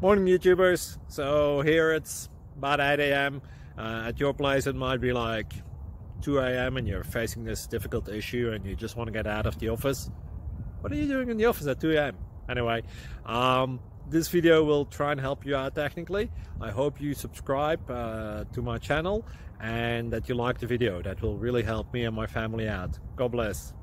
Morning YouTubers. So here it's about 8 a.m. At your place it might be like 2 a.m. and you're facing this difficult issue and you just want to get out of the office. What are you doing in the office at 2 a.m.? Anyway, this video will try and help you out technically. I hope you subscribe to my channel and that you like the video. That will really help me and my family out. God bless.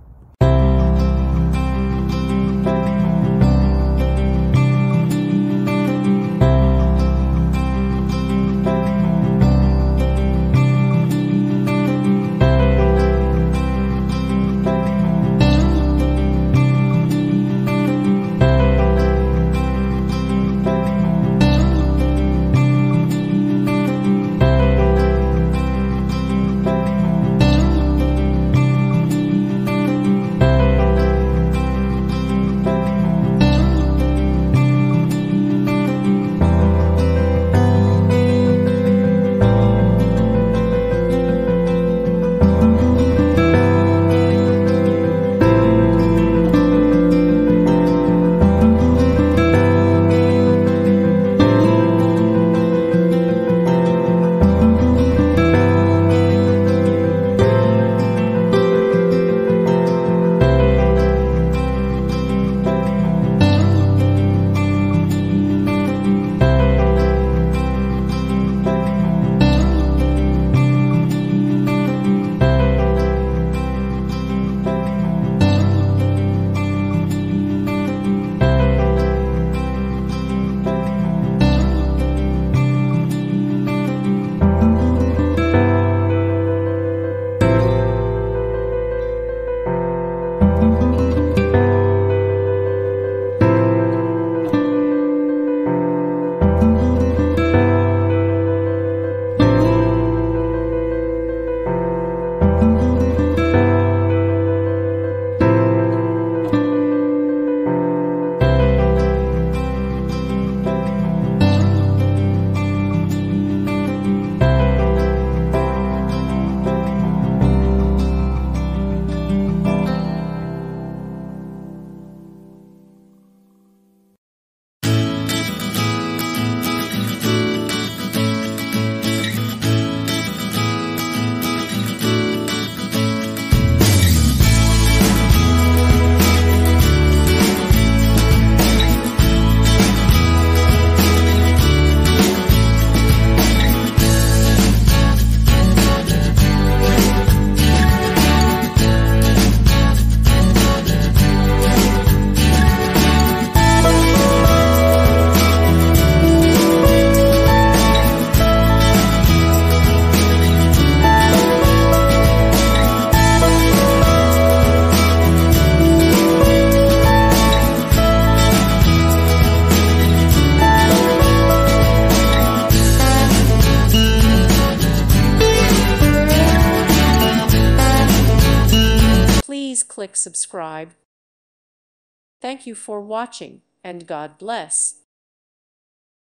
Please click subscribe. Thank you for watching, and God bless.